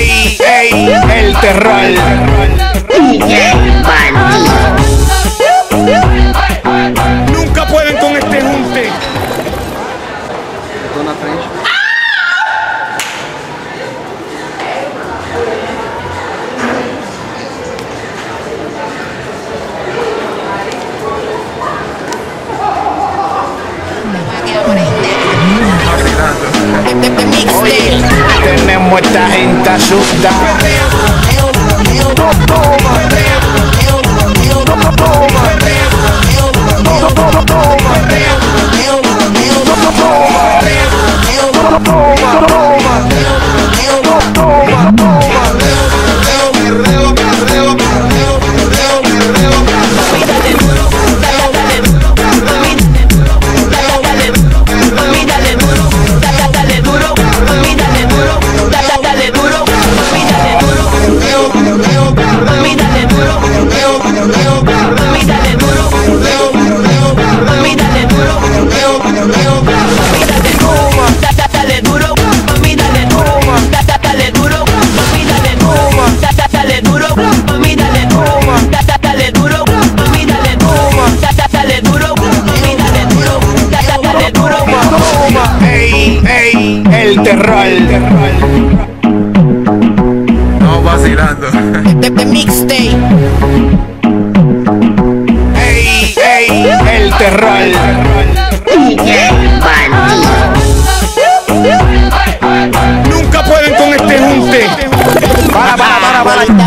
Ey, ey, el terror. DJ Bandido. Nunca pueden con este junte. Tô na frente. Oye, tenemos esta gente asustada. El terror. No vacilando. The mixtape. Ey, ey, el terror. DJ Bandido. Nunca pueden con este junte. Para.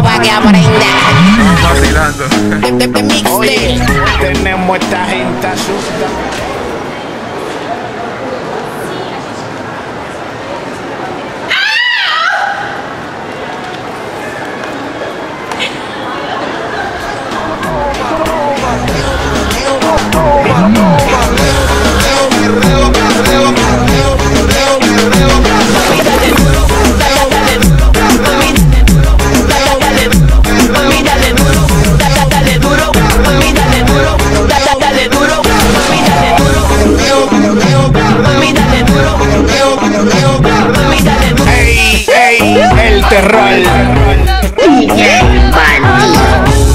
Vacilando. The mixtape. Oye, tenemos esta gente asustada. Ey, ey, el terror. DJ Bandido.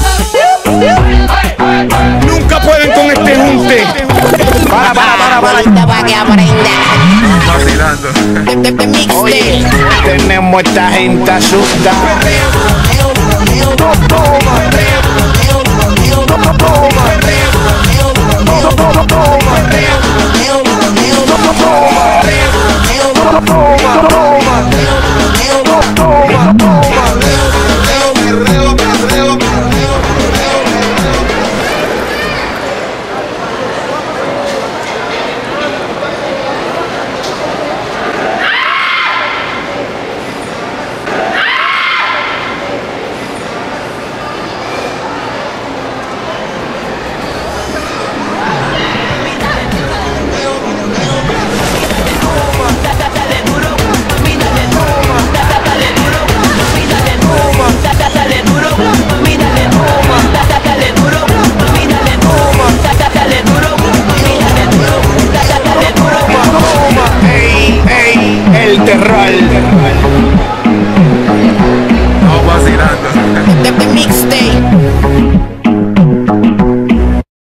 Nunca pueden con este junte. Para. Vacilando. The mixtape. Oye, tenemos esta gente asustada. Toma.